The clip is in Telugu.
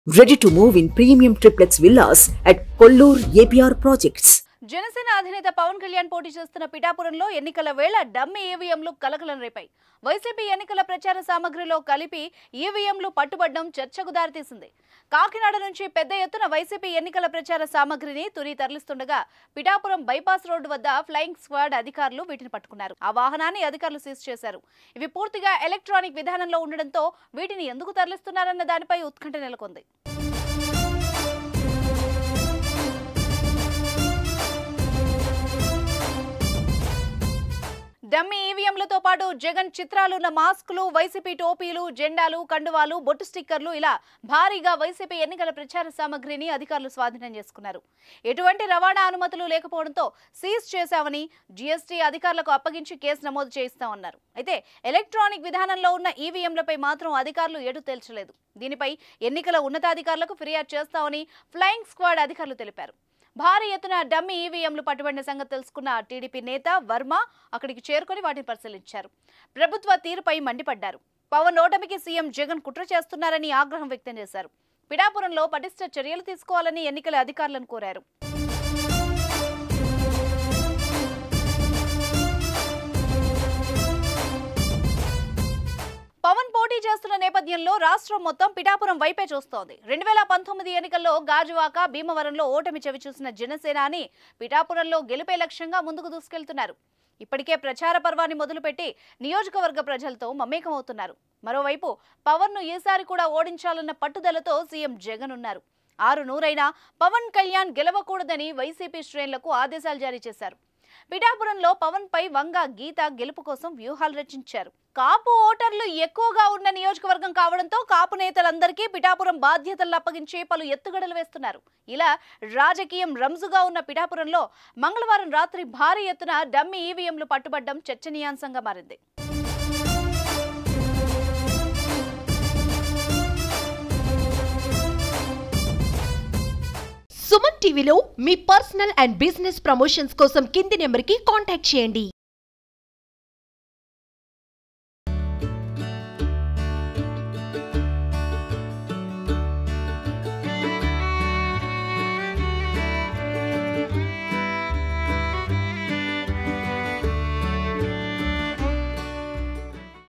Ready to move in premium triplex villas at Kollur APR Projects. Janasena అధినేత పవన్ కళ్యాణ్ పోటీ చేస్తున్న పిఠాపురంలో ఎన్నికల వేళ డమ్మీ ఈవీఎంలు కలకలం రేపాయి. వైసీపీ ఎన్నికల ప్రచార సామగ్రిలో కలిపి ఈవీఎంలు పట్టుబడ్డం చర్చకు దారితీసింది. కాకినాడ నుంచి పెద్ద ఎత్తున వైసీపీ ఎన్నికల ప్రచార సామగ్రిని తుని తరలిస్తుండగా పిఠాపురం బైపాస్ రోడ్డు వద్ద ఫ్లయింగ్ స్క్వాడ్ అధికారులు వీటిని పట్టుకున్నారు. ఆ వాహనాన్ని అధికారులు సీజ్ చేశారు. ఇవి పూర్తిగా ఎలక్ట్రానిక్ విధానంలో ఉండడంతో వీటిని ఎందుకు తరలిస్తున్నారన్న దానిపై ఉత్కంఠ నెలకొంది. డమ్మీ ఈవీఎంలతో పాటు జగన్ చిత్రాలున్న మాస్కులు, వైసీపీ టోపీలు, జెండాలు, కండువాలు, బొట్టు స్టిక్కర్లు ఇలా భారీగా వైసీపీ ఎన్నికల ప్రచార సామగ్రిని అధికారులు స్వాధీనం చేసుకున్నారు. ఎటువంటి రవాణా అనుమతులు లేకపోవడంతో సీజ్ చేశామని జీఎస్టీ అధికారులకు అప్పగించి కేసు నమోదు చేయిస్తామన్నారు. అయితే ఎలక్ట్రానిక్ విధానంలో ఉన్న ఈవీఎంలపై మాత్రం అధికారులు ఎటు తేల్చలేదు. దీనిపై ఎన్నికల ఉన్నతాధికారులకు ఫిర్యాదు చేస్తామని ఫ్లయింగ్ స్క్వాడ్ అధికారులు తెలిపారు. భారీ ఎత్తున డమ్మీ ఈవీఎంలు పట్టుబడిన సంగతి తెలుసుకున్న టీడీపీ నేత వర్మ అక్కడికి చేరుకొని వాటిని పరిశీలించారు. ప్రభుత్వ తీరుపై మండిపడ్డారు. పవన్ ఓటమికి సీఎం జగన్ కుట్ర చేస్తున్నారని ఆగ్రహం వ్యక్తం చేశారు. పిఠాపురంలో పటిష్ట చర్యలు తీసుకోవాలని ఎన్నికల అధికారులను కోరారు. పవన్ పోటీ చేస్తున్న నేపథ్యంలో రాష్ట్రం మొత్తం పిఠాపురం వైపే చూస్తోంది. 2019 ఎన్నికల్లో గాజువాక, భీమవరంలో ఓటమి చవిచూసిన జనసేనాని పిఠాపురంలో గెలుపే లక్ష్యంగా ముందుకు దూసుకెళ్తున్నారు. ఇప్పటికే ప్రచార పర్వాన్ని మొదలుపెట్టి నియోజకవర్గ ప్రజలతో మమేకమవుతున్నారు. మరోవైపు పవన్ ను ఈసారి కూడా ఓడించాలన్న పట్టుదలతో సీఎం జగన్ ఉన్నారు. 6-100 పవన్ కళ్యాణ్ గెలవకూడదని వైసీపీ శ్రేణులకు ఆదేశాలు జారీ చేశారు. పిఠాపురంలో పవన్ పై వంగ గీత గెలుపు కోసం వ్యూహాలు రచించారు. కాపు ఓటర్లు ఎక్కువగా ఉన్న నియోజకవర్గం కావడంతో కాపు నేతలందరికీ పిఠాపురం బాధ్యతలు అప్పగించి పలు ఎత్తుగడలు వేస్తున్నారు. ఇలా రాజకీయం రంజుగా ఉన్న పిఠాపురంలో మంగళవారం రాత్రి భారీ ఎత్తున డమ్మీ ఈవీఎంలు పట్టుబడ్డం చర్చనీయాంశంగా మారింది. సుమన్ టీవీలో మీ పర్సనల్ అండ్ బిజినెస్ ప్రమోషన్స్ కోసం కింది నెంబర్కి కాంటాక్ట్ చేయండి.